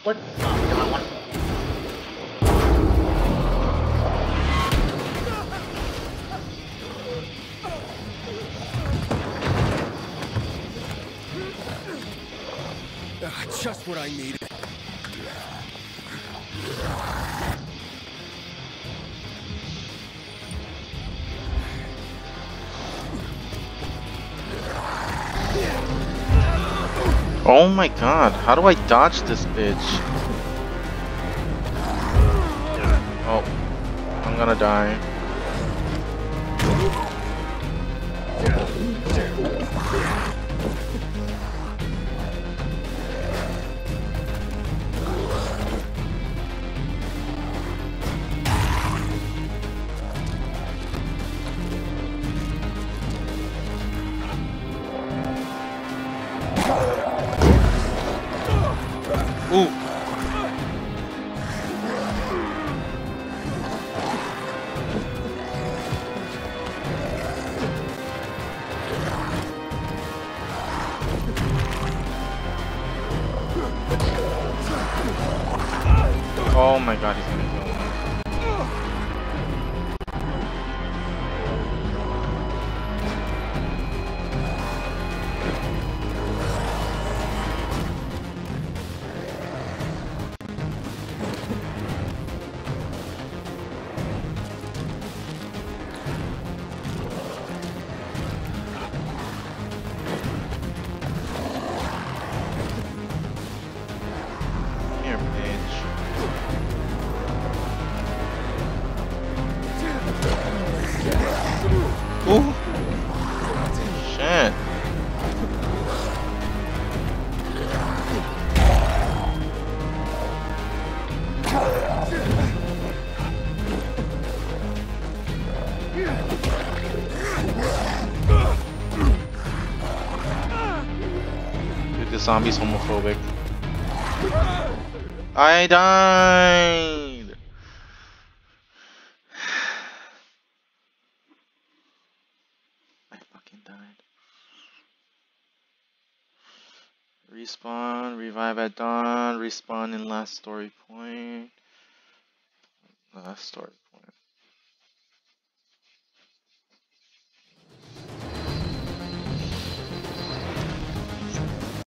What? Oh, I want. Just what I needed. Oh my god, how do I dodge this bitch? Oh, I'm gonna die. Ooh. Oh my god, he's gonna kill me. Here, bitch. Ooh. Shit. Dude, this zombie's homophobic. I died! I fucking died. Respawn, revive at dawn, respawn in last story point. Last story point.